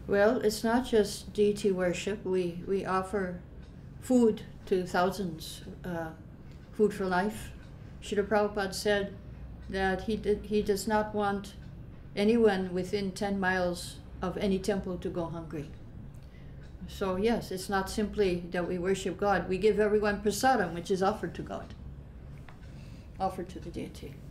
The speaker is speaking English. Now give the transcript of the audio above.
Well, it's not just deity worship. We offer food to thousands, food for life. Srila Prabhupada said that he does not want anyone within 10 miles of any temple to go hungry. So yes, it's not simply that we worship God. We give everyone prasadam, which is offered to God, offered to the deity.